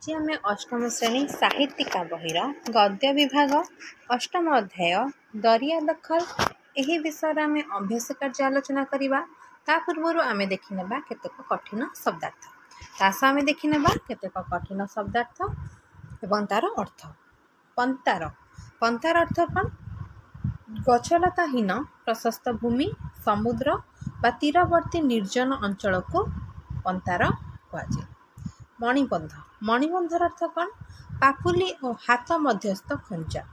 आज आम अष्टम श्रेणी साहित्यिका बहिर गद्य विभाग अष्टम अध्याय दरिया दखल यही विषय आम अभ्यास कार्य आलोचना करवा। ता पूर्व आम देखने केतेक कठिन शब्दार्थ तास आम देखने केतेक कठिन शब्दार्थ एवं तार अर्थ। पंतार पंतार अर्थ कौन? गछलताहीन प्रशस्त भूमि समुद्र बा तीरवर्ती निर्जन अंचल को पंतार कहुए। मणिबंध मणिबंधर अर्थ कौन? पापुली और हाथ मध्यस्थ खंजा।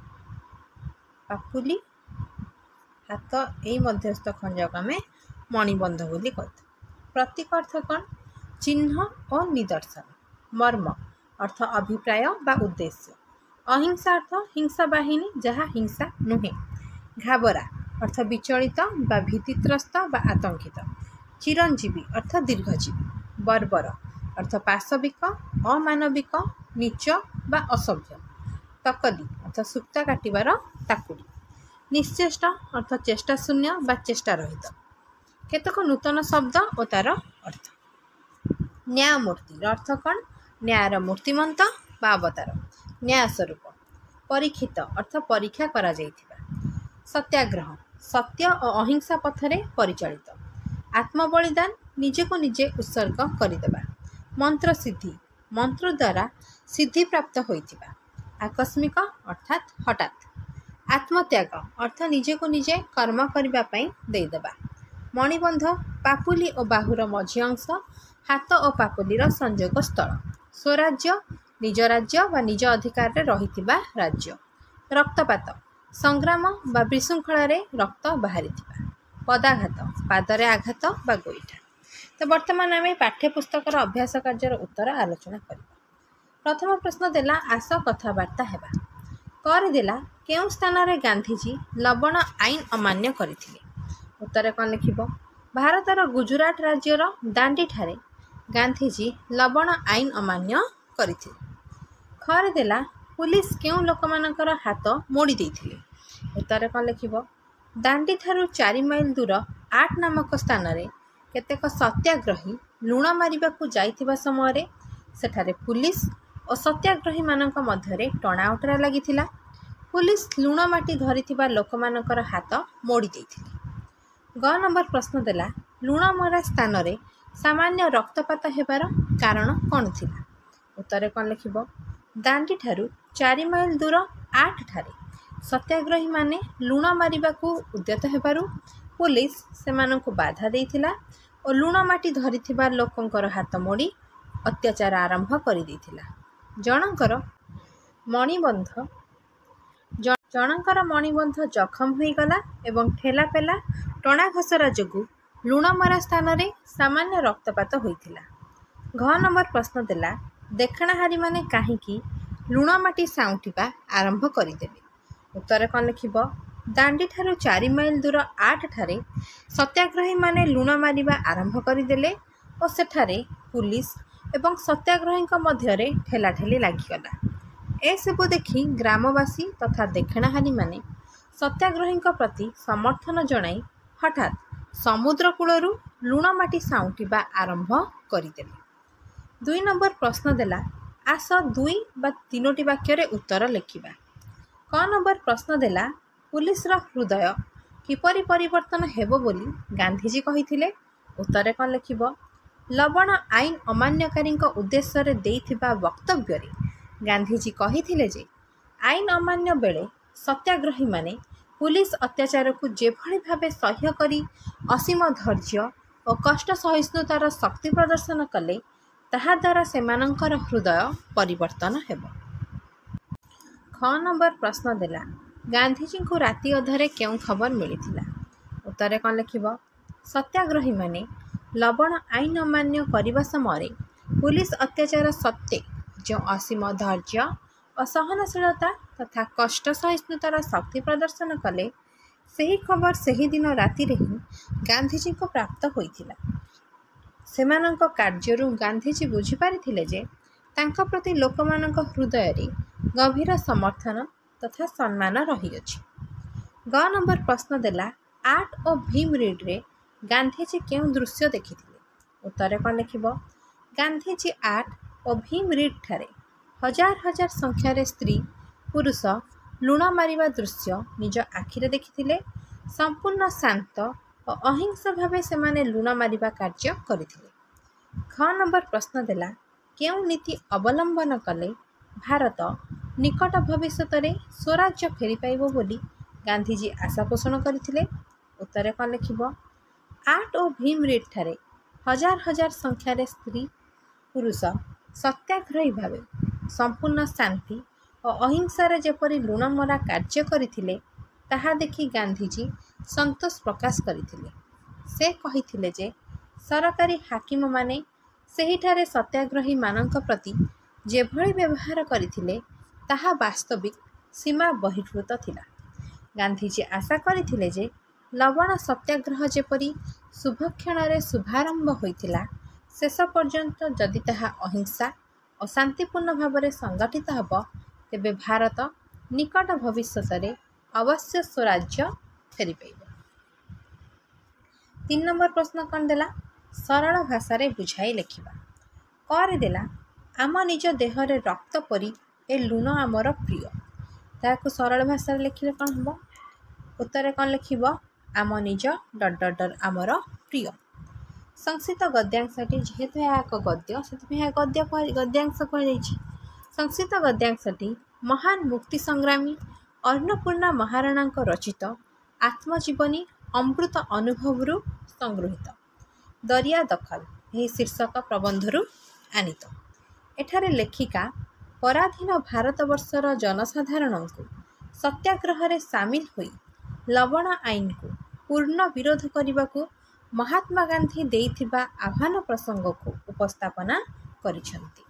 पापुली हाथ यही मध्यस्थ खंजा को आम मणिबंध बोली कहते। प्रतीक अर्थ कौन? चिन्ह और निदर्शन। मर्म अर्थ अभिप्राय बा उद्देश्य। अहिंसा अर्थ हिंसा बाहिनी जहाँ हिंसा नुहे। घाबरा अर्थ विचलित बा भीतित्रस्त बा आतंकित। चिरंजीवी अर्थ दीर्घजीवी। बर्बर अर्थ पाशविक अमानविक नीच बा असभ्य। तकली अर्थ सुक्ता काटिबार ताकुड़ी। निश्चेष्ट अर्थ चेष्टा शून्य बा चेष्टा रहित। केतक नूतन शब्द और तार अर्थ। न्यायमूर्ति अर्थ कौन? न्यायर मूर्तिमंत बा अवतार। न्याय स्वरूप। परीक्षित अर्थ परीक्षा करा जाइथिबा। सत्याग्रह सत्य और अहिंसा पथरे परिचालित। आत्मबलिदान निजे को निजे उत्सर्ग करदेबा। मंत्र सिद्धि मंत्र द्वारा सिद्धि प्राप्त होइथिबा। आकस्मिक अर्थात हठात। आत्मत्याग अर्थ निजे को निजे कर्म करबा पई देदेबा। मणिबंध पापुली और बाहुर मझी अंश हाथ और पापुलीर संयोग स्थल। स्वराज्य निज राज्य बा निज अधिकार रे रहिथिबा राज्य। रक्तपात संग्राम बा विशृंखल रक्त बाहरी। पदाघात पादरे आघात बा गोईठा। तो वर्तमान आम पाठ्यपुस्तकर अभ्यास कार्यर उत्तर आलोचना करबा। प्रथम प्रश्न देला आस कथबार्ता हेबा। कर देला केउं स्थान रे गांधीजी लवण आईन अमान्य करथिले। उत्तर कौन लिखिबो? भारतर गुजरात राज्यर दांडी ठारे गांधीजी लवण आईन अमान्य करथिले। खर देला पुलिस केउं लोकमानकर हाथ मोड़ी देथिले। उत्तर कौन लिखिबो? दांडी थारु 4 माइल दूर 8 नामक स्थान रे केतेक सत्याग्रही लुण मारिबाकू जाइथिबा समय रे सेठारे पुलिस और सत्याग्रही मानक मध्यरे टणाउटरा लागिथिला। पुलिस लुण माटी धरिथिबा लोकमानकर हाथ मोड़ी देथिले। ग नंबर प्रश्न देला लुण मरा स्थान रे सामान्य रक्तपात हेबार कारण कौन थिला। उत्तर कौन लिखिबो? दांडी ठारु 4 माइल दूर 8 ठारे सत्याग्रही माने लुण मारिबाकू उद्यत हेबारु पुलिस सेमानंकु बाधा देइथिला और लुण माटी धरिथिबा लोकंकर हाथ मोड़ी अत्याचार आरंभ करि देइथिला। जनकर मणिबंध जखम होई गला एवं ठेलापेला टणा घसरा जोगु लुणमरा स्थान रे सामान्य रक्तपात होइथिला। घ नंबर प्रश्न देला देखणाहारी माने काहीकि लुण माटी साउंटिबा आरंभ करिदेले। उत्तर कौन लिखिबो? दांडी ठारु 4 माइल दूर 8 ठारे सत्याग्रही माने लुण मारिबा आरंभ करिदेले और सेठारे पुलिस एवं सत्याग्रही मध्यरे ठेलाठेली लागिगला। ए सबु देखि ग्रामवासी तथा देखणाहारी माने सत्याग्रही प्रति समर्थन जणाई हठात समुद्र कूलरू लुण माटी साउंटिबा आरंभ करिदेले। 2 नंबर प्रश्न देला आस 2 बा 3टी वाक्य उत्तर लिखिबा। क नंबर प्रश्न देला पुलिस हृदय किपरि परिवर्तन हेबो बोली गांधीजी कहिथिले। उत्तर कौन लिखिबो? लवण आईन अमान्यकारी उद्देश्य रे देइथिबा वक्तव्य रे गांधीजी कहिथिले जे आईन अमान्य बेले सत्याग्रही माने पुलिस अत्याचार को जेभली भावे सह्य करी असीम धैर्य और कष्ट सहिष्णुतार शक्ति प्रदर्शन कले ताहा द्वारा सेमानंकर हृदय परिवर्तन हेबो। ख नंबर प्रश्न देला गांधीजी को राति अधरे क्यों खबर मिलीथिला। उत्तर कौन लिखिबो? सत्याग्रही माने लवण आईन अमान्य करने समय पुलिस अत्याचार सत्वे जो असीम धैर्य और सहनशीलता तथा कष्ट सहिष्णुतार शक्ति प्रदर्शन कले सही खबर सही दिन राति रे ही गांधीजी को प्राप्त होइथिला। सेमानंक कार्यरू गांधीजी बुझी पारिथिले जे तांका प्रति लोकमानंक हृदय रे गभीर समर्थन तथा सम्मान रहीअछि। ग नंबर प्रश्न देला 8 और भीम रीड रे गांधीजी क्यों दृश्य देखिथिले। उत्तर कौन लिखिबो? गांधीजी 8 ଓ ଭୀମ ରିଡ୍ ଠାରେ ହଜାର ହଜାର ସଂଖ୍ୟାରେ ସ୍ତ୍ରୀ ପୁରୁଷ ଲୁଣ ମାରିବା ଦୃଶ୍ୟ ନିଜ ଆଖିରେ ଦେଖିଥିଲେ। ସମ୍ପୂର୍ଣ୍ଣ ଶାନ୍ତ ଓ ଅହିଂସ ଭାବେ ସେମାନେ ଲୁଣ ମାରିବା କାର୍ଯ୍ୟ କରିଥିଲେ। ଖ ନମ୍ବର ପ୍ରଶ୍ନ ଦେଲା, କେଉଁ ନୀତି ଅବଲମ୍ବନ କଲେ ଭାରତ ନିକଟ ଭବିଷ୍ୟତରେ ସ୍ୱରାଜ୍ୟ ଫେରିପାଇବ ବୋଲି ଗାନ୍ଧିଜୀ ଆଶା ପୋଷଣ କରିଥିଲେ? ଉତ୍ତରରେ କ'ଣ ଲେଖିବ? ଆଟ୍ ଓ ଭୀମ ରିଡ୍ ଠାରେ ହଜାର ହଜାର ସଂଖ୍ୟାରେ ସ୍ତ୍ରୀ ପୁରୁଷ ସତ୍ୟାଗ୍ରହୀ ଭାବେ ସମ୍ପୂର୍ଣ୍ଣ ଶାନ୍ତି ଓ ଅହିଂସାରେ ଯେପରି ଲୁଣ ମରା କାର୍ଯ୍ୟ କରିଥିଲେ ତାହା ଦେଖି ଗାନ୍ଧିଜୀ ସନ୍ତୋଷ ପ୍ରକାଶ କରିଥିଲେ। ସେ କହିଥିଲେ ଯେ ସରକାରୀ ହାକିମମାନେ ସେହିଠାରେ ସତ୍ୟାଗ୍ରହୀମାନଙ୍କ ପ୍ରତି ଯେଭଳି ବ୍ୟବହାର କରିଥିଲେ ତାହା ବାସ୍ତବିକ ସୀମା ବହିର୍ଭୂତ ଥିଲା। ଗାନ୍ଧିଜୀ ଆଶା କରିଥିଲେ ଯେ ଲବଣ ସତ୍ୟାଗ୍ରହ ଯେପରି ଶୁଭକ୍ଷଣରେ ଶୁଭାରମ୍ଭ ହୋଇଥିଲା, ଶେଷ ପର୍ଯ୍ୟନ୍ତ ଯଦି ତାହା ଅହିଂସା ଓ ଶାନ୍ତିପୂର୍ଣ୍ଣ ଭାବରେ ସଂଗଠିତ ହେବ, ତେବେ ଭାରତ ନିକଟ ଭବିଷ୍ୟତରେ ଅବଶ୍ୟ ସ୍ୱରାଜ୍ୟ ଫେରିପାଇବ। 3 ନମ୍ବର ପ୍ରଶ୍ନ କ'ଣ ଦେଲା? ସରଳ ଭାଷାରେ ବୁଝାଇ ଲେଖିବା। କରେ ଦେଲା, ଆମ ନିଜ ଦେହରେ ରକ୍ତ ପରି ଏ ଲୁଣ ଆମର ପ୍ରିୟ। ତାହାକୁ ସରଳ ଭାଷାରେ ଲେଖିଲେ କ'ଣ ହେବ? ଉତ୍ତରରେ କ'ଣ ଲେଖିବ? ଆମ ନିଜ ... ଆମର ପ୍ରିୟ। ସଂସ୍କୃତ ଗଦ୍ୟାଂଶଟି, ଯେହେତୁ ଏହା ଏକ ଗଦ୍ୟ ସେଥିପାଇଁ ଏହା ଗଦ୍ୟାଂଶ କୁହାଯାଇଛି। ସଂସ୍କୃତ ଗଦ୍ୟାଂଶଟି ମହାନ ମୁକ୍ତି ସଂଗ୍ରାମୀ ଅନ୍ନପୂର୍ଣ୍ଣା ମହାରାଣାଙ୍କ ରଚିତ ଆତ୍ମଜୀବନୀ ଅମୃତ ଅନୁଭବରୁ ସଂଗୃହୀତ। ଦରିଆ ଦଖଲ ଏହି ଶୀର୍ଷକ ପ୍ରବନ୍ଧରୁ ଆନିତ। ଏଠାରେ ଲେଖିକା ପରାଧୀନ ଭାରତବର୍ଷର ଜନସାଧାରଣଙ୍କୁ ସତ୍ୟାଗ୍ରହରେ ସାମିଲ ହୋଇ ଲବଣ ଆଇନକୁ ପୂର୍ଣ୍ଣ ବିରୋଧ କରିବାକୁ ମହାତ୍ମା ଗାନ୍ଧୀ ଦେଇଥିବା ଆହ୍ୱାନ ପ୍ରସଙ୍ଗକୁ ଉପସ୍ଥାପନା କରିଛନ୍ତି।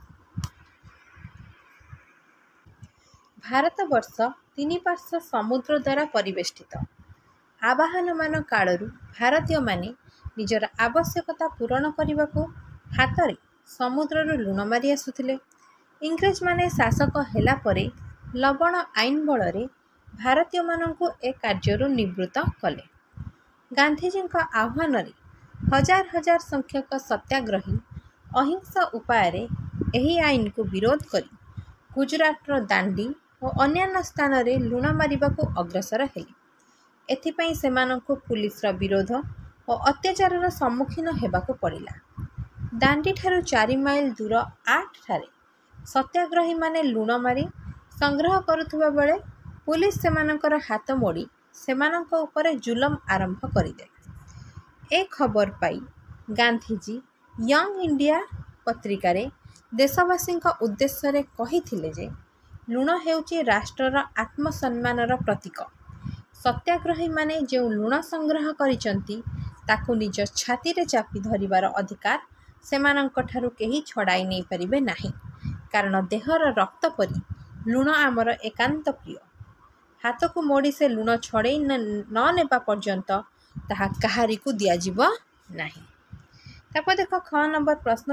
ଭାରତବର୍ଷ 3 ପାର୍ଶ୍ୱ ସମୁଦ୍ର ଦ୍ୱାରା ପରିବେଷ୍ଟିତ। ଆବାହନମାନ କାଳରୁ ଭାରତୀୟମାନେ ନିଜର ଆବଶ୍ୟକତା ପୂରଣ କରିବାକୁ ହାତରେ ସମୁଦ୍ରରୁ ଲୁଣ ମାରି ଆସୁଥିଲେ। ଇଂରେଜମାନେ ଶାସକ ହେଲା ପରେ ଲବଣ ଆଇନ ବଳରେ ଭାରତୀୟମାନଙ୍କୁ ଏ କାର୍ଯ୍ୟରୁ ନିବୃତ୍ତ କଲେ। ଗାନ୍ଧିଜୀଙ୍କ ଆହ୍ୱାନରେ ହଜାର ହଜାର ସଂଖ୍ୟକ ସତ୍ୟାଗ୍ରହୀ ଅହିଂସ ଉପାୟରେ ଏହି ଆଇନକୁ ବିରୋଧ କରି ଗୁଜରାଟର ଦାଣ୍ଡି ଓ ଅନ୍ୟାନ୍ୟ ସ୍ଥାନରେ ଲୁଣ ମାରିବାକୁ ଅଗ୍ରସର ହେଲେ। ଏଥିପାଇଁ ସେମାନଙ୍କୁ ପୁଲିସର ବିରୋଧ ଓ ଅତ୍ୟାଚାରର ସମ୍ମୁଖୀନ ହେବାକୁ ପଡ଼ିଲା। ଦାଣ୍ଡିଠାରୁ 4 ମାଇଲ ଦୂର ଆଟ୍ ଠାରେ ସତ୍ୟାଗ୍ରହୀମାନେ ଲୁଣ ମାରି ସଂଗ୍ରହ କରୁଥିବା ବେଳେ ପୁଲିସ ସେମାନଙ୍କର ହାତ ମୋଡ଼ି ସେମାନଙ୍କ ଉପରେ ଜୁଲମ ଆରମ୍ଭ କରିଦେଲା। ଏ ଖବର ପାଇ ଗାନ୍ଧିଜୀ ୟଙ୍ଗ ଇଣ୍ଡିଆ ପତ୍ରିକାରେ ଦେଶବାସୀଙ୍କ ଉଦ୍ଦେଶ୍ୟରେ କହିଥିଲେ ଯେ ଲୁଣ ହେଉଛି ରାଷ୍ଟ୍ରର ଆତ୍ମସମ୍ମାନର ପ୍ରତୀକ। ସତ୍ୟାଗ୍ରହୀମାନେ ଯେଉଁ ଲୁଣ ସଂଗ୍ରହ କରିଛନ୍ତି ତାକୁ ନିଜ ଛାତିରେ ଚାପି ଧରିବାର ଅଧିକାର ସେମାନଙ୍କଠାରୁ କେହି ଛଡ଼ାଇ ନେଇପାରିବେ ନାହିଁ। କାରଣ ଦେହର ରକ୍ତ ପରି ଲୁଣ ଆମର ଏକାନ୍ତ ପ୍ରିୟ। ହାତକୁ ମୋଡ଼ି ସେ ଲୁଣ ଛଡ଼େଇ ନ ନେବା ପର୍ଯ୍ୟନ୍ତ ତାହା କାହାରିକୁ ଦିଆଯିବ ନାହିଁ। ତାପରେ ଦେଖ ଖ ନମ୍ବର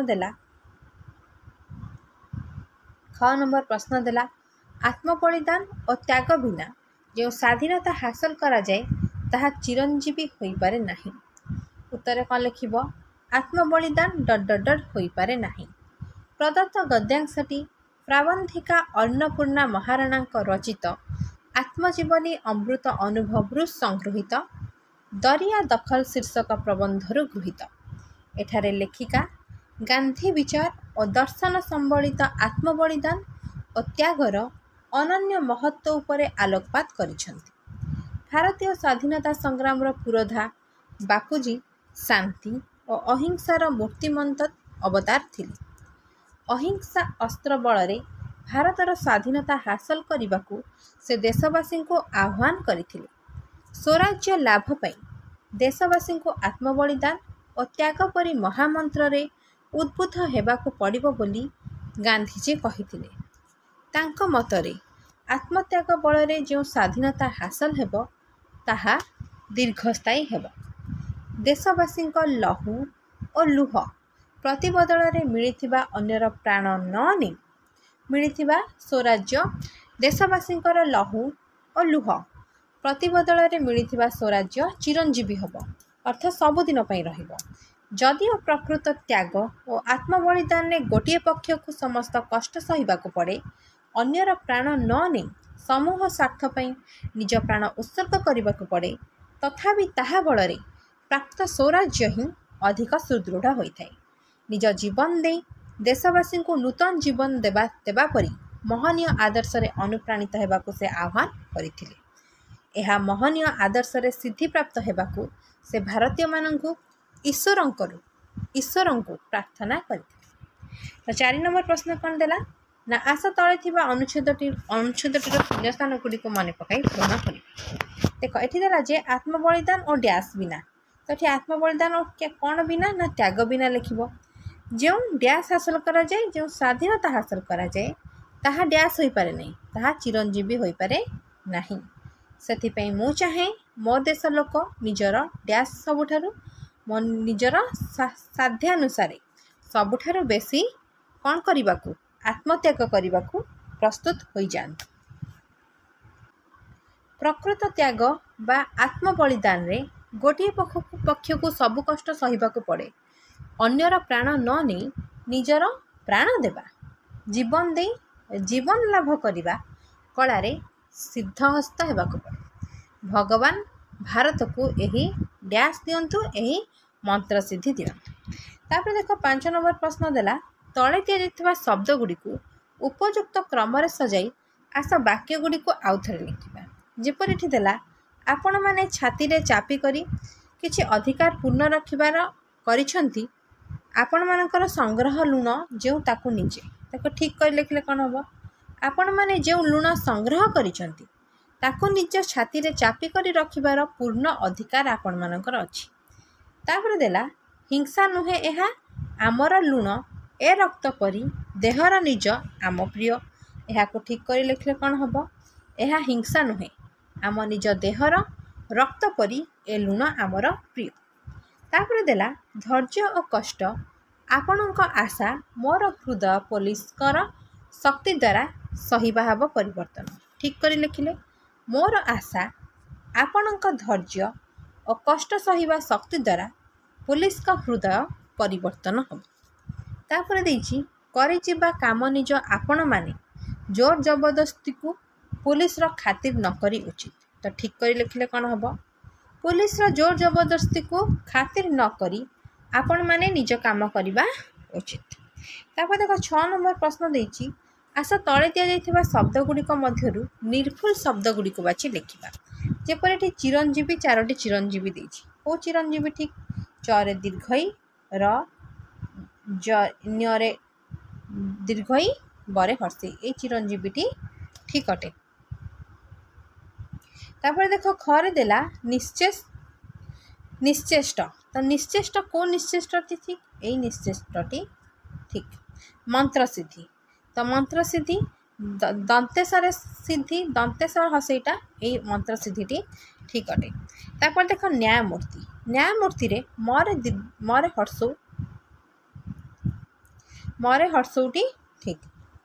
ପ୍ରଶ୍ନ ଦେଲା, ଆତ୍ମବଳିଦାନ ଓ ତ୍ୟାଗ ବିନା ଯେଉଁ ସ୍ୱାଧୀନତା ହାସଲ କରାଯାଏ ତାହା ଚିରଞ୍ଜୀବୀ ହୋଇପାରେ ନାହିଁ। ଉତ୍ତରରେ କ'ଣ ଲେଖିବ? ଆତ୍ମବଳିଦାନ ... ହୋଇପାରେ ନାହିଁ। ପ୍ରଦତ୍ତ ଗଦ୍ୟାଂଶଟି ପ୍ରାବନ୍ଧିକା ଅନ୍ନପୂର୍ଣ୍ଣା ମହାରାଣାଙ୍କ ରଚିତ ଆତ୍ମଜୀବନୀ ଅମୃତ ଅନୁଭବରୁ ସଂଗୃହୀତ ଦରିଆ ଦଖଲ ଶୀର୍ଷକ ପ୍ରବନ୍ଧରୁ ଗୃହୀତ। ଏଠାରେ ଲେଖିକା ଗାନ୍ଧୀ ବିଚାର ଓ ଦର୍ଶନ ସମ୍ବଳିତ ଆତ୍ମବଳିଦାନ ଓ ତ୍ୟାଗର ଅନନ୍ୟ ମହତ୍ତ୍ୱ ଉପରେ ଆଲୋକପାତ କରିଛନ୍ତି। ଭାରତୀୟ ସ୍ୱାଧୀନତା ସଂଗ୍ରାମର ପୁରୋଧା ବାପୁଜୀ ଶାନ୍ତି ଓ ଅହିଂସାର ମୂର୍ତ୍ତିମନ୍ତ ଅବତାର ଥିଲେ। ଅହିଂସା ଅସ୍ତ୍ର ବଳରେ ଭାରତର ସ୍ୱାଧୀନତା ହାସଲ କରିବାକୁ ସେ ଦେଶବାସୀଙ୍କୁ ଆହ୍ୱାନ କରିଥିଲେ। ସ୍ୱରାଜ୍ୟ ଲାଭ ପାଇଁ ଦେଶବାସୀଙ୍କୁ ଆତ୍ମବଳିଦାନ ଓ ତ୍ୟାଗ ପରି ମହାମନ୍ତ୍ରରେ ଉଦ୍ବୁଦ୍ଧ ହେବାକୁ ପଡ଼ିବ ବୋଲି ଗାନ୍ଧିଜୀ କହିଥିଲେ। ତାଙ୍କ ମତରେ ଆତ୍ମତ୍ୟାଗ ବଳରେ ଯେଉଁ ସ୍ୱାଧୀନତା ହାସଲ ହେବ ତାହା ଦୀର୍ଘସ୍ଥାୟୀ ହେବ। ଦେଶବାସୀଙ୍କ ଲହୁ ଓ ଲୁହ ପ୍ରତିବଦଳରେ ମିଳିଥିବା ଅନ୍ୟର ପ୍ରାଣ ନ ନେଇ ମିଳିଥିବା ସ୍ୱରାଜ୍ୟ ଦେଶବାସୀଙ୍କର ଲହୁ ଓ ଲୁହ ପ୍ରତିବଦଳରେ ମିଳିଥିବା ସ୍ୱରାଜ୍ୟ ଚିରଞ୍ଜୀବୀ ହେବ, ଅର୍ଥ ସବୁଦିନ ପାଇଁ ରହିବ। जदिओ प्रकृत त्याग और आत्मबलिदान में गोटे पक्ष को समस्त कष्ट सहिबाकु पड़े, अन्यर प्राण न नहीं समूह स्वार्थ पई निज प्राण उत्सर्ग करने पड़े, तथापि ताहा बल प्राप्त स्वराज्य ही अधिक सुदृढ़ होता है। निज जीवन दे देशवासी को नूतन जीवन देवा परी महनीय आदर्श रे अनुप्राणित होगाकू से आह्वान करथिले। यह महनीय आदर्श रे सिद्धि प्राप्त होगाकू से भारतीय मानू ईश्वर को प्रार्थना करथिले। तो 4 नंबर प्रश्न कौन देला ना आस तले थिबा अनुच्छेदटीर पुण्य स्थान गुड़िक मन पकाई पूर्ण कर। देख ये देला जे आत्मबलिदान और डैश बिना, तो ये आत्मबलिदान और कौन बिना ना त्याग बिना लिखिबो। जो डैश हासिल करा जाए, जो स्वाधीनता हासिल करा जाए ताहा डैश होई पारे नहीं, ताहा चिरंजीवी होई पारे नहीं। सेथिपई मु चाहे मो देश लोक निजर डैश सबुठारु मो निजर साध्यानुसारे सबुठारु बेसी कौन करिबाकू आत्मत्याग करिबाकू प्रस्तुत होई जांतु। प्रकृत त्याग बा आत्मबलिदान रे गोटे पक्ष को सबु कष्ट सहिबाकू पड़े, अन्यर प्राण न नहीं निजर प्राण देवा, जीवन दे जीवन लाभ करिबा कलारे सिद्धहस्त हेबाकू पड़े। भगवान भारत को यही डैश दियंतु, यही मंत्र सिद्धि दियंतु। तापर देख 5 नंबर प्रश्न देला तले दिया शब्द गुड़ी को उपयुक्त क्रम सजाई आस वाक्य गुड़ी को आउ थे लिखा। जेपरिठी देला आपण माने छाती रे चापी करी किछि अधिकार पूर्ण रखिबार करिसंती, आपण मानकर संग्रह लुण जो ताकू निजे ताको ठीक कर लिखले कौन हम, आपण माने जो लुण संग्रह करिसंती ताकू निज छाती रे चापी करी रखिबार पूर्ण अधिकार आपण मानकर अछि। तापर देला हिंसा नुहे एहा आमर लुण ए रक्त परी देहर निज आम प्रिय, यहाँ को ठीक कर लिखले कौन हम, यह हिंसा नुहे आम निज देहर रक्त परी ए लुण आमर प्रिय। तापर देला धैर्य और कष्ट आपणक आशा मोर हृदय पुलिसकर शक्ति द्वारा सहिबाहब परिवर्तन, ठीक कर लिखिले मोर आशा आपणक धैर्य और कष्ट सहिबा शक्ति द्वारा पुलिस का हृदय परिवर्तन हम। तापर देछि करि जिबा काम निज आपण माने जोर जबरदस्ती को पुलिस रो खातिर न करी उचित, तो ठीक कर लिखिले कौन हम, पुलिस रो जोर जबरदस्ती को खातिर न करी आपण माने निज काम करिबा उचित। तापर देखो 6 नंबर प्रश्न देछि आस तले दिया जाइथिबा शब्द गुड़िक मध्यरु निर्भुल शब्द गुड़िक बाछि लिखिबा। जेपरिठी चिरंजीवी 4टी चिरंजीवी देछि, ओ चिरंजीवी ठीक चरे दीर्घई र न्यरे दीर्घई बरे हर्षी, ए चिरंजीवीटी ठीक अटे। तापर देखो खरे देला निश्चेष्ट, तो निश्चेष्ट को निश्चेष्टटी ठीक, यही निश्चेष्टटी ठीक। मंत्र सिद्धि, तो मंत्र सिद्धि दंतेश्वर सिद्धि दंतेश्वर हसईटा यही मंत्र सिद्धिटी ठीक अटे। तापर देखो न्यायमूर्ति, न्यायमूर्ति रे मरे हर्षौटी ठीक।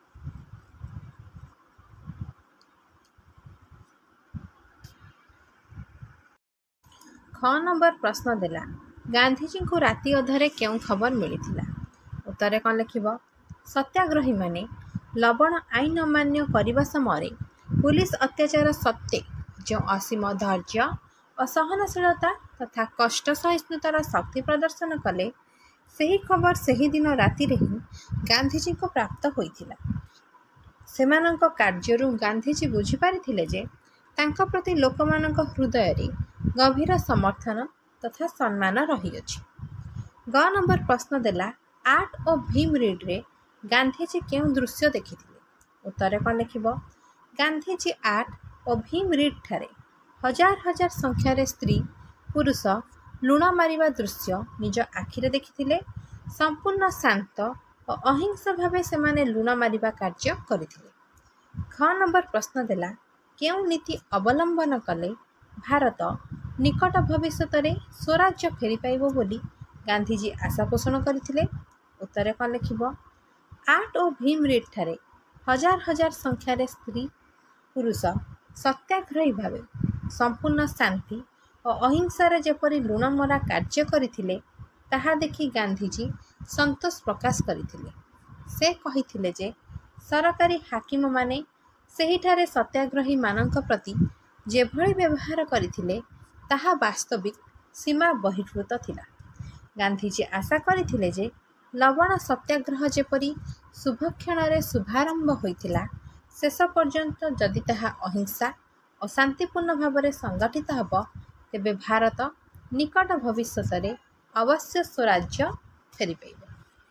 ख नंबर प्रश्न देला गांधीजी को राति अधरे क्यों खबर मिली, उत्तर कौन लिखिब, सत्याग्रही माने लवण आईन अमान्य करने समय पुलिस अत्याचार सत्वे जो असीम धैर्य और सहनशीलता तथा कष्ट सहिष्णुतार शक्ति प्रदर्शन कले, सही खबर सही दिन राति ही गांधीजी को प्राप्त होइथिला। सेमानंक कार्यरू गांधीजी बुझीपारिथिले जे तांका प्रति लोकमानंक हृदय रे गभीर समर्थन तथा सम्मान रहीअछि। ग नंबर प्रश्न देला आर्ट और भीम रीड रे गांधीजी क्यों दृश्य देखिथिले, उत्तर कौन लिखिब, गांधीजी आर्ट और भीम रीड ठारे हजार हजार संख्यार स्त्री पुरुष लुण मारिबा दृश्य निज आखिरे देखिथिले। संपूर्ण शांत और अहिंस भावे सेमाने लुण मारिबा कार्य करथिले। ख नंबर प्रश्न देला केउं नीति अवलंबन कले भारत निकट भविष्य रे स्वराज्य फेरी पाइबो बोली गांधीजी आशा पोषण करथिले, उत्तर कौन लिखिब, आर्ट और भीम रीड ठारे हजार हजार संख्यार स्त्री पुरुष सत्याग्रही भावे संपूर्ण शांति और अहिंसार जेपरी लुणमरा कार्य करथिले, ତାହା ଦେଖି ଗାନ୍ଧୀଜୀ ସନ୍ତୋଷ ପ୍ରକାଶ କରିଥିଲେ। ସେ କହିଥିଲେ ଯେ ସରକାରୀ ହାକିମମାନେ ସେହିଠାରେ ସତ୍ୟାଗ୍ରହୀମାନଙ୍କ ପ୍ରତି ଯେଭଳି ବ୍ୟବହାର କରିଥିଲେ ତାହା ବାସ୍ତବିକ ସୀମା ବହିର୍ଭୂତ ଥିଲା। ଗାନ୍ଧୀଜୀ ଆଶା କରିଥିଲେ ଯେ ଲବଣ ସତ୍ୟାଗ୍ରହ ଯେପରି ଶୁଭକ୍ଷଣରେ ଶୁଭାରମ୍ଭ ହୋଇଥିଲା, ଶେଷ ପର୍ଯ୍ୟନ୍ତ ଯଦି ତାହା ଅହିଂସା ଓ ଶାନ୍ତିପୂର୍ଣ୍ଣ ଭାବରେ ସଂଗଠିତ ହେବ, ତେବେ ଭାରତ ନିକଟ ଭବିଷ୍ୟତରେ ଅବଶ୍ୟ ସ୍ୱରାଜ୍ୟ ଫେରିପାଇବ।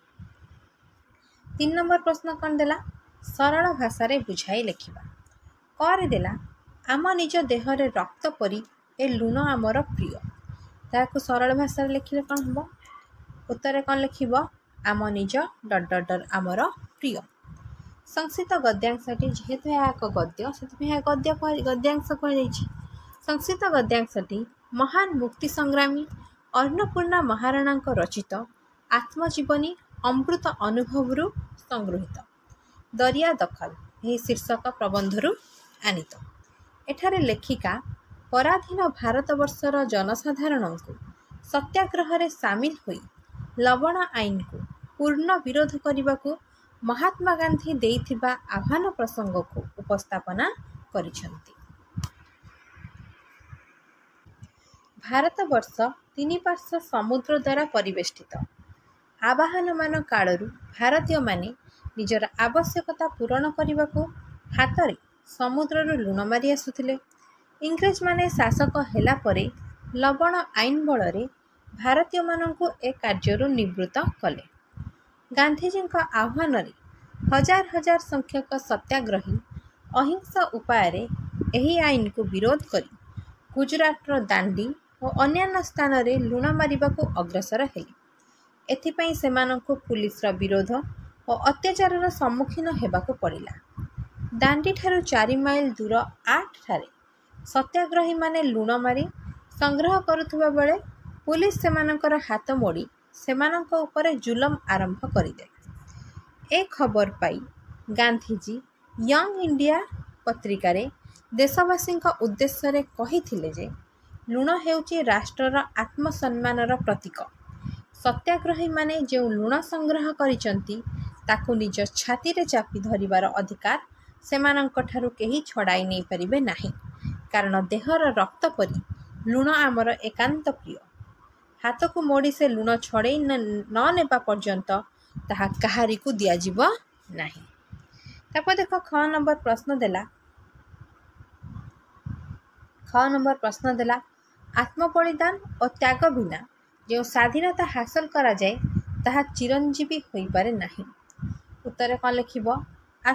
3 ନମ୍ବର ପ୍ରଶ୍ନ କ'ଣ ଦେଲା? ସରଳ ଭାଷାରେ ବୁଝାଇ ଲେଖିବା। କରେ ଦେଲା ଆମ ନିଜ ଦେହରେ ରକ୍ତ ପରି ଏ ଲୁଣ ଆମର ପ୍ରିୟ। ତାହାକୁ ସରଳ ଭାଷାରେ ଲେଖିଲେ କ'ଣ ହେବ? ଉତ୍ତରରେ କ'ଣ ଲେଖିବ? ଆମ ନିଜ ... ଆମର ପ୍ରିୟ। ସଂସ୍କୃତ ଗଦ୍ୟାଂଶଟି, ଯେହେତୁ ଏହା ଏକ ଗଦ୍ୟ, ସେଥିପାଇଁ ଏହା ଗଦ୍ୟାଂଶ କୁହାଯାଇଛି। ସଂସ୍କୃତ ଗଦ୍ୟାଂଶଟି ମହାନ ମୁକ୍ତି ସଂଗ୍ରାମୀ ଅନ୍ନପୂର୍ଣ୍ଣା ମହାରାଣାଙ୍କ ରଚିତ ଆତ୍ମଜୀବନୀ ଅମୃତ ଅନୁଭବରୁ ସଂଗୃହୀତ। ଦରିଆ ଦଖଲ ଏହି ଶୀର୍ଷକ ପ୍ରବନ୍ଧରୁ ଆନିତ। ଏଠାରେ ଲେଖିକା ପରାଧୀନ ଭାରତବର୍ଷର ଜନସାଧାରଣଙ୍କୁ ସତ୍ୟାଗ୍ରହରେ ସାମିଲ ହୋଇ ଲବଣ ଆଇନକୁ ପୂର୍ଣ୍ଣ ବିରୋଧ କରିବାକୁ ମହାତ୍ମା ଗାନ୍ଧୀ ଦେଇଥିବା ଆହ୍ୱାନ ପ୍ରସଙ୍ଗକୁ ଉପସ୍ଥାପନା କରିଛନ୍ତି। ଭାରତବର୍ଷ 3 ପାର୍ଶ୍ୱ ସମୁଦ୍ର ଦ୍ୱାରା ପରିବେଷ୍ଟିତ। ଆବାହନମାନ କାଳରୁ ଭାରତୀୟମାନେ ନିଜର ଆବଶ୍ୟକତା ପୂରଣ କରିବାକୁ ହାତରେ ସମୁଦ୍ରରୁ ଲୁଣ ମାରି ଆସୁଥିଲେ। ଇଂରେଜମାନେ ଶାସକ ହେଲା ପରେ ଲବଣ ଆଇନ ବଳରେ ଭାରତୀୟମାନଙ୍କୁ ଏ କାର୍ଯ୍ୟରୁ ନିବୃତ୍ତ କଲେ। ଗାନ୍ଧୀଜୀଙ୍କ ଆହ୍ୱାନରେ ହଜାର ହଜାର ସଂଖ୍ୟକ ସତ୍ୟାଗ୍ରହୀ ଅହିଂସା ଉପାୟରେ ଏହି ଆଇନକୁ ବିରୋଧ କରି ଗୁଜରାଟର ଦାଣ୍ଡି ଓ ଅନ୍ୟାନ୍ୟ ସ୍ଥାନରେ ଲୁଣ ମାରିବାକୁ ଅଗ୍ରସର ହେଲେ। ଏଥିପାଇଁ ସେମାନଙ୍କୁ ପୁଲିସର ବିରୋଧ ଓ ଅତ୍ୟାଚାରର ସମ୍ମୁଖୀନ ହେବାକୁ ପଡ଼ିଲା। ଦାଣ୍ଡିଠାରୁ 4 ମାଇଲ ଦୂର 8 ଠାରେ ସତ୍ୟାଗ୍ରହୀମାନେ ଲୁଣ ମାରି ସଂଗ୍ରହ କରୁଥିବା ବେଳେ ପୁଲିସ ସେମାନଙ୍କର ହାତ ମୋଡ଼ି ସେମାନଙ୍କ ଉପରେ ଜୁଲମ ଆରମ୍ଭ କରିଦେଲା। ଏ ଖବର ପାଇ ଗାନ୍ଧୀଜୀ ୟଙ୍ଗ ଇଣ୍ଡିଆ ପତ୍ରିକାରେ ଦେଶବାସୀଙ୍କ ଉଦ୍ଦେଶ୍ୟରେ କହିଥିଲେ ଯେ ଲୁଣ ହେଉଛି ରାଷ୍ଟ୍ରର ଆତ୍ମସମ୍ମାନର ପ୍ରତୀକ। ସତ୍ୟାଗ୍ରହୀମାନେ ଯେଉଁ ଲୁଣ ସଂଗ୍ରହ କରିଛନ୍ତି ତାକୁ ନିଜ ଛାତିରେ ଚାପି ଧରିବାର ଅଧିକାର ସେମାନଙ୍କଠାରୁ କେହି ଛଡ଼ାଇ ନେଇପାରିବେ ନାହିଁ। କାରଣ ଦେହର ରକ୍ତ ପରି ଲୁଣ ଆମର ଏକାନ୍ତ ପ୍ରିୟ। ହାତକୁ ମୋଡ଼ି ସେ ଲୁଣ ଛଡ଼େଇ ନ ନେବା ପର୍ଯ୍ୟନ୍ତ ତାହା କାହାରିକୁ ଦିଆଯିବ ନାହିଁ। ତାପରେ ଦେଖ ଖ ନମ୍ବର ପ୍ରଶ୍ନ ଦେଲା ଆତ୍ମବଳିଦାନ ଓ ତ୍ୟାଗ ବିନା ଯେଉଁ ସ୍ୱାଧୀନତା ହାସଲ କରାଯାଏ ତାହା ଚିରଞ୍ଜୀବୀ ହୋଇପାରେ ନାହିଁ। ଉତ୍ତରରେ କ'ଣ ଲେଖିବ? ଆତ୍ମବଳିଦାନ ...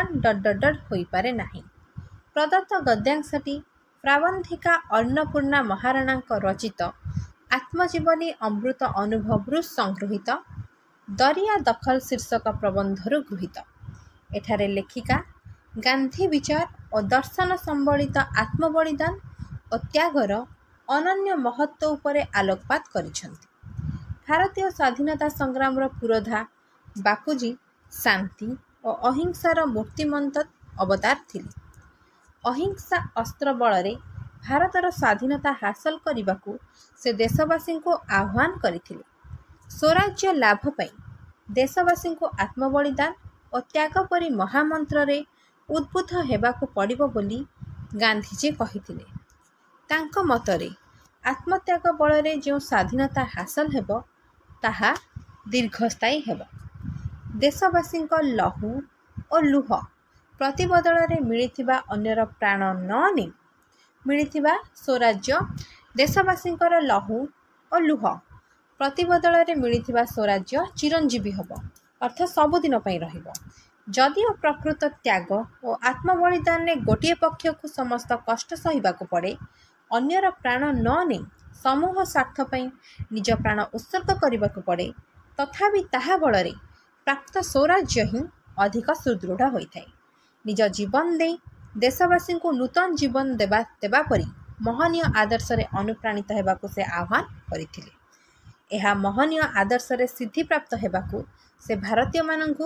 ହୋଇପାରେ ନାହିଁ। ପ୍ରଦତ୍ତ ଗଦ୍ୟାଂଶଟି ପ୍ରାବନ୍ଧିକା ଅନ୍ନପୂର୍ଣ୍ଣା ମହାରାଣାଙ୍କ ରଚିତ ଆତ୍ମଜୀବନୀ ଅମୃତ ଅନୁଭବରୁ ସଂଗୃହୀତ ଦରିଆ ଦଖଲ ଶୀର୍ଷକ ପ୍ରବନ୍ଧରୁ ଗୃହୀତ। ଏଠାରେ ଲେଖିକା ଗାନ୍ଧୀ ବିଚାର ଓ ଦର୍ଶନ ସମ୍ବଳିତ ଆତ୍ମବଳିଦାନ ଓ ତ୍ୟାଗର ଅନନ୍ୟ ମହତ୍ତ୍ୱ ଉପରେ ଆଲୋକପାତ କରିଛନ୍ତି। ଭାରତୀୟ ସ୍ୱାଧୀନତା ସଂଗ୍ରାମର ପୁରୋଧା ବାପୁଜୀ ଶାନ୍ତି ଓ ଅହିଂସାର ମୂର୍ତ୍ତିମନ୍ତ ଅବତାର ଥିଲେ। ଅହିଂସା ଅସ୍ତ୍ର ବଳରେ ଭାରତର ସ୍ୱାଧୀନତା ହାସଲ କରିବାକୁ ସେ ଦେଶବାସୀଙ୍କୁ ଆହ୍ୱାନ କରିଥିଲେ। ସ୍ୱରାଜ୍ୟ ଲାଭ ପାଇଁ ଦେଶବାସୀଙ୍କୁ ଆତ୍ମବଳିଦାନ ଓ ତ୍ୟାଗ ପରି ମହାମନ୍ତ୍ରରେ ଉଦ୍ବୁଦ୍ଧ ହେବାକୁ ପଡ଼ିବ ବୋଲି ଗାନ୍ଧୀଜୀ କହିଥିଲେ। ତାଙ୍କ ମତରେ ଆତ୍ମତ୍ୟାଗ ବଳରେ ଯେଉଁ ସ୍ୱାଧୀନତା ହାସଲ ହେବ ତାହା ଦୀର୍ଘସ୍ଥାୟୀ ହେବ। ଦେଶବାସୀଙ୍କ ଲହୁ ଓ ଲୁହ ପ୍ରତିବଦଳରେ ମିଳିଥିବା ଅନ୍ୟର ପ୍ରାଣ ନ ନେଇ ମିଳିଥିବା ସ୍ୱରାଜ୍ୟ ଦେଶବାସୀଙ୍କର ଲହୁ ଓ ଲୁହ ପ୍ରତିବଦଳରେ ମିଳିଥିବା ସ୍ୱରାଜ୍ୟ ଚିରଞ୍ଜୀବୀ ହେବ, ଅର୍ଥାତ୍ ସବୁଦିନ ପାଇଁ ରହିବ। ଯଦିଓ ପ୍ରକୃତ ତ୍ୟାଗ ଓ ଆତ୍ମବଳିଦାନରେ ଗୋଟିଏ ପକ୍ଷକୁ ସମସ୍ତ କଷ୍ଟ ସହିବାକୁ ପଡ଼େ, ଅନ୍ୟର ପ୍ରାଣ ନ ନେଇ ସମୂହ ସ୍ୱାର୍ଥ ପାଇଁ ନିଜ ପ୍ରାଣ ଉତ୍ସର୍ଗ କରିବାକୁ ପଡ଼େ, ତଥାପି ତାହା ବଳରେ ପ୍ରାପ୍ତ ସ୍ୱରାଜ୍ୟ ହିଁ ଅଧିକ ସୁଦୃଢ଼ ହୋଇଥାଏ। ନିଜ ଜୀବନ ଦେଇ ଦେଶବାସୀଙ୍କୁ ନୂତନ ଜୀବନ ଦେବା ପରି ମହନୀୟ ଆଦର୍ଶରେ ଅନୁପ୍ରାଣିତ ହେବାକୁ ସେ ଆହ୍ୱାନ କରିଥିଲେ। ଏହା ମହନୀୟ ଆଦର୍ଶରେ ସିଦ୍ଧିପ୍ରାପ୍ତ ହେବାକୁ ସେ ଭାରତୀୟମାନଙ୍କୁ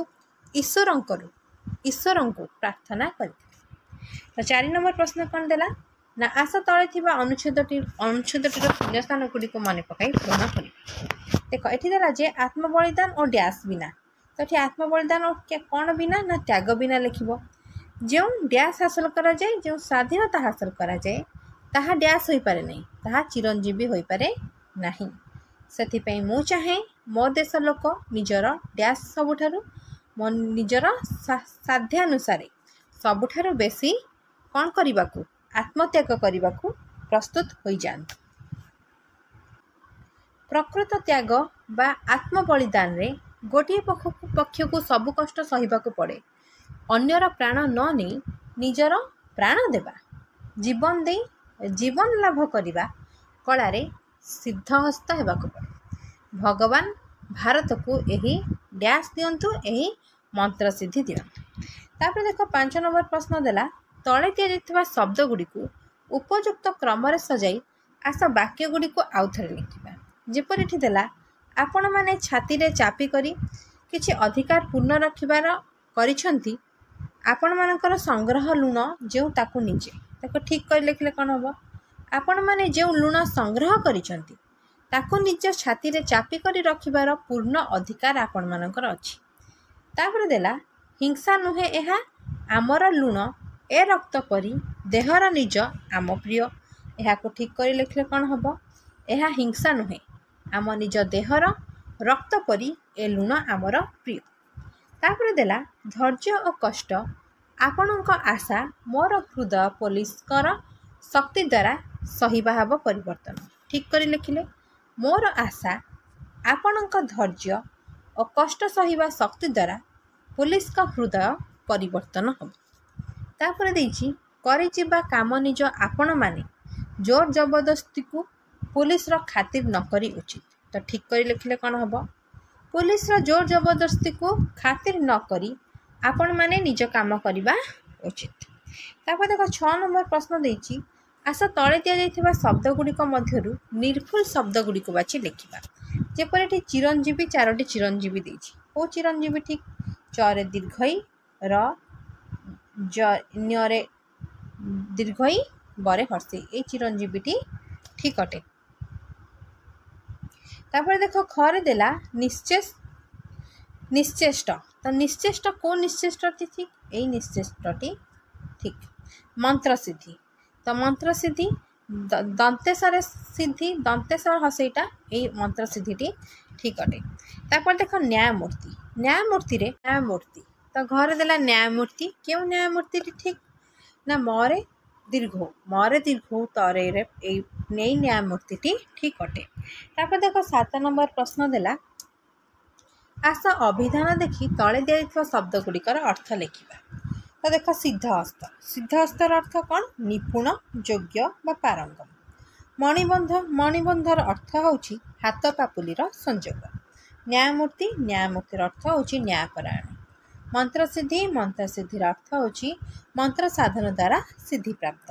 ଈଶ୍ୱରଙ୍କୁ ପ୍ରାର୍ଥନା କରିଥିଲେ। ତ 4 ନମ୍ବର ପ୍ରଶ୍ନ କ'ଣ ଦେଲା ନା ଆସ ତଳେ ଥିବା ଅନୁଚ୍ଛେଦଟିର ଶୂନ୍ୟସ୍ଥାନ ଗୁଡ଼ିକୁ ମନେ ପକାଇ ପୂରଣ କରିବା। देख ये देला जे आत्म बलिदान और डैश बिना, तो ये आत्म बलिदान और कौन बिना ना त्याग बिना लिखिबो। जो डैश हासिल करा जाए, जो स्वाधीनता हासिल करा जाए ताहा डैश होई पारे नहीं, ताहा चिरंजीवी होई पारे नहीं। सेथिपई मु चाहे मो देश लोक निजर डैश सबुठारु मो निजर साध्यानुसारे सबुठारु बेसी कौन करने आत्मत्याग करने प्रस्तुत हो जात। प्रकृत त्याग बा आत्म बलिदान रे गोटे पक्ष को सब कष्ट सहिबाकू पड़े, अन्यर प्राण न नहीं निजर प्राण देवा, जीवन दे जीवन लाभ करने कलारे सिद्धहस्त हेबाकू पड़े। भगवान भारत को यही डैश दियंतु, यही मंत्र सिद्धि दियंतु। तापर देख 5 नंबर प्रश्न देला तले दिया जाइथिबा शब्द गुडी को उपयुक्त क्रम रे सजाई आस वाक्य गुडी को आउथरे लिखिबा। जेपर एठी देला आपण माने छाती रे चापी करी किछि अधिकार पूर्ण रखिबार करिसंती, आपण मानकर संग्रह लुण जो ताकू निजे ताको ठीक कर लिखले कोन होबो। आपण माने जो लुण संग्रह करिसंती ताकू निज छाती रे चापी करी रखिबार पूर्ण अधिकार आपण मानकर अछि। तापर देला हिंसा नुहे एहा आमर लुण ए रक्त परी देहर निज आम प्रिय, एहा को ठीक कर लिखले कोन होबो। एहा हिंसा नुहे आम निज देहर रक्त परी ए लुण आमर प्रिय। तापर देला धैर्य और कष्ट आपणक आशा मोर हृदय पुलिसकर शक्ति द्वारा सहिबा हब परिवर्तन, ठीक कर लिखिले मोर आशा आपणक धैर्य और कष्ट सहिबा शक्ति द्वारा पुलिस का हृदय परिवर्तन हम। तापर देछि करि जिबा काम निज आपण माने जोर जबरदस्ती को पुलिस रो खातिर न करी उचित, तो ठीक कर लिखले कोन हबो। पुलिस रो जोर जबरदस्ती को खातिर न करी आपण माने निज काम करिबा उचित। तापर देखो 6 नंबर प्रश्न देछि आस तळे दिया जाइथिबा शब्द गुडिक मध्यरु निर्भुल शब्द गुडिक बाछि लिखिबा। जेपर एठी चिरंजीवी 4टी चिरंजीवी देछि, ओ चिरंजीवी ठीक चरे दीर्घई र न्यरे दीर्घई बरे हर्षी, ए चिरंजीवीटी ठीक अटे। तापर देखो खरे देला निश्चेष्ट, तो निश्चेष्ट को निश्चेष्टटी ठीक, ए निश्चेष्टटी ठीक। मंत्र सिद्धि, तो मंत्र सिद्धि दंतेश्वर सिद्धि दंतेश्वर हसईटा ए मंत्र सिद्धिटी ठीक अटे। तापर देखो न्यायमूर्ति, न्यायमूर्ति रे न्यायमूर्ति तो घर देला न्यायमूर्ति, क्यों न्यायमूर्ति ठीक ना मरे दीर्घ तरे रे ए न्यायमूर्ति ठीक अटे। तापर देखो 7 नंबर प्रश्न देला आस अभिधान देखि तले दिया शब्द गुडिकर अर्थ लिखिबा। तो देखो सिद्धहस्त, सिद्धहस्तर अर्थ कौन निपुण योग्य बा पारंगम। मणिबंध, मणिबंधर अर्थ होछि हाथ पापुलीर संयोग। न्यायमूर्ति, न्यायमूर्तिर अर्थ होछि न्यायपरायण। मंत्र सिद्धि, मंत्र सिद्धिर अर्थ होछि मंत्र साधन द्वारा सिद्धि प्राप्त।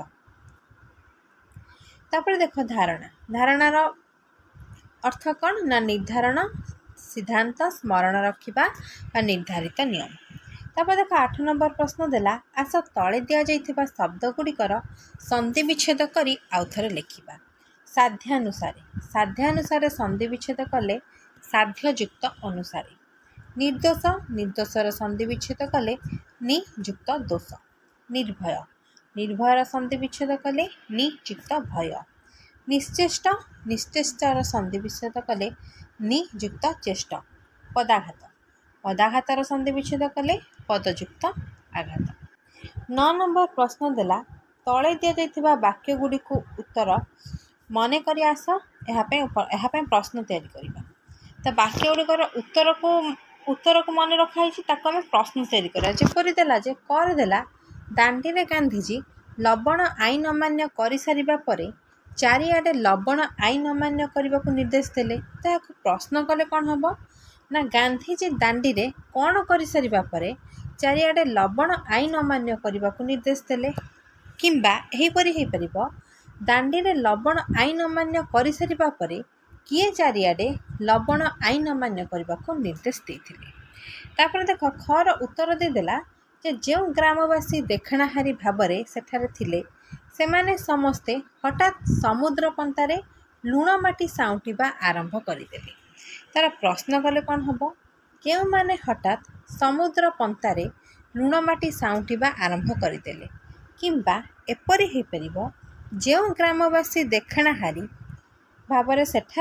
तापर देखो धारणा, धारणार अर्थ कौन ना निर्धारण सिद्धांत स्मरण रखिबा बा निर्धारित नियम। तापर देखो 8 नंबर प्रश्न देला आस तले दिया जाइथिबा शब्द गुडिकर संधि विच्छेद करी आउथरे लिखिबा। साध्यानुसारे, साध्यानुसारे संधि विच्छेद कले साध्ययुक्त अनुसारे। निर्दोष, निर्दोषर संधि विच्छेद कले नियुक्त दोष। निर्भय, निर्भयर संधि विच्छेद कले नियुक्त भय। निश्चेष्ट, निश्चेष्टर संधि विच्छेद कले नियुक्त चेष्ट। पदाघात, पदाघातर संधि विच्छेद कले पदयुक्त आघात। 9 नंबर प्रश्न देला तले दिया जाइथिबा वाक्य गुडी को उत्तर मने करी आस एहा पे प्रश्न तैयारी करिबा। तो वाक्य गुडिकर उत्तर को मन रखाई ताको आम प्रश्न तैयारी करा। जेपरि देला जे कर देला दांडी रे गांधीजी लवण आईन अमान्य करि सारिबा परे चारिआडे लवण आईन अमान्य करने को निर्देश देले। तो या प्रश्न कले कौन हम ना गांधीजी दांडी रे कौन कर सारिबा परे चारिआडे लवण आईन अमान्य करने को निर्देश देले। किंबा एहीपरि हेई परिबो दांडी रे लवण आईन अमान्य कर सारिबा परे किए चारिआडे लवण आईन अमान्य करने को निर्देश देथिले। तापर देख खर उत्तर देदेला जे जो ग्रामवासी देखाणाहारी भावरे सेठारे थिले सेमाने समस्ते हठात समुद्र पंतारे लुण माटी साउंटिबा आरंभ करदेले। तार प्रश्न कले कौन हम के माने हठात समुद्र पंतारे लुण माटी साउंटिबा आरंभ करदेले किंबा एपरि हो पार जो ग्रामवासी देखाणाहारी भाव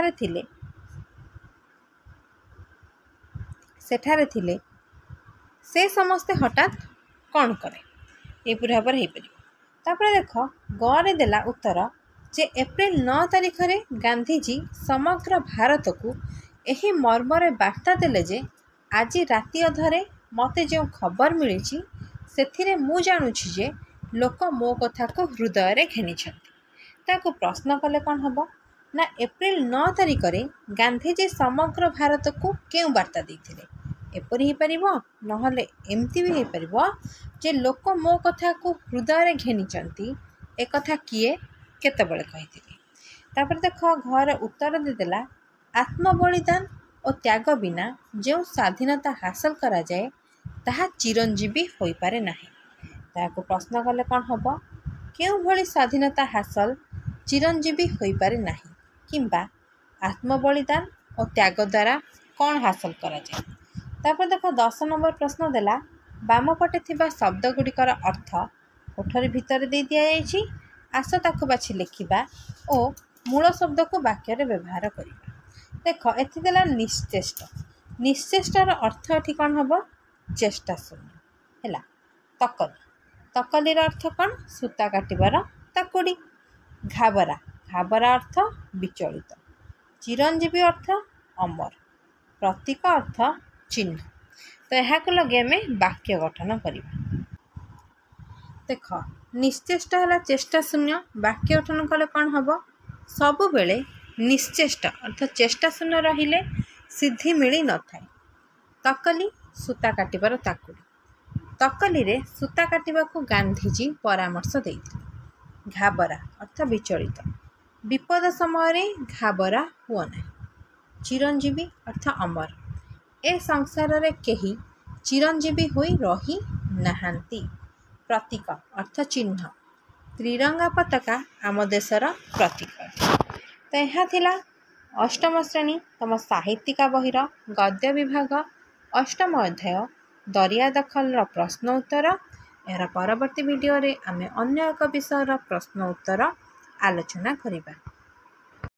सेठारे थिले से समस्ते हठात कौन करे एपरि भाव हो पार देख गरे देला उत्तर जे एप्रिल 9 तारिख रे गांधीजी समग्र भारत को यही मर्मरे बार्ता देले जे आज राति अधरे मते जो खबर मिली से मु जानुछि जे लोक मो कथा को हृदय रे घेनी ताको प्रश्न कले कौन हम ना एप्रिल 9 तारिख रे गांधीजी समग्र भारत को क्यों बार्ता देथिले एपरि हो पार नहले एमती भी हो पार जे लोक मो कथा को हृदय रे घेनी एक कथा किए केतबेले कहिथिले तापर देख घर उत्तर देदेला आत्म बलिदान और त्याग बिना जो स्वाधीनता हासिल करा जाए ताहा चिरंजीवी होई पारे नाही ताको प्रश्न कले कौन हम केउ भली स्वाधीनता हासिल चिरंजीवी होई पारे नाही किंबा आत्म बलिदान और त्याग द्वारा कौन हासिल करा जाए तापर देख 10 नंबर प्रश्न देला बाम पटे थिबा शब्द गुड़िकर अर्थ कोठरी भितर दे दिया जायछि आस ताकू बाछि लिखिबा और मूल शब्द को वाक्य रे व्यवहार करिबा देख एथि देला निश्चेष्ट निश्चेष्टार अर्थ एठी कौन हम चेष्टा शून्य है तकली तकलीर अर्थ कौन सूता काटिबार ताकुड़ी घाबरा घाबरा अर्थ विचलित चिरंजीवी अर्थ अमर प्रतीक अर्थ चिन्ह तो यह लगे आम वाक्य गठन करवा देख निश्चेष्टा है चेष्टा शून्य वाक्य गठन कले कौन हम सबु बेले निश्चेष्ट अर्थात चेष्टा शून्य रहिले सिद्धि मिली न थाए तकली सूता काटिबार ताकुड़ी तकली रे सूता काटिबा को गांधीजी परामर्श देइथिले घाबरा अर्थ विचलित विपद समय घाबरा हुआ ना चिरंजीवी अर्थ अमर ए संसार रे केही चिरंजीवी होई रही नाहांती प्रतीक अर्थ चिन्ह त्रिरंगा पताका आम देशर प्रतीक तो यह थिला अष्टम श्रेणी तम साहित्यिका बहिर गद्य विभाग अष्टम अध्याय दरिया दखल प्रश्न उत्तर यार परवर्ती वीडियो रे आमे अन्य एक विषय प्रश्न उत्तर आलोचना करिबा।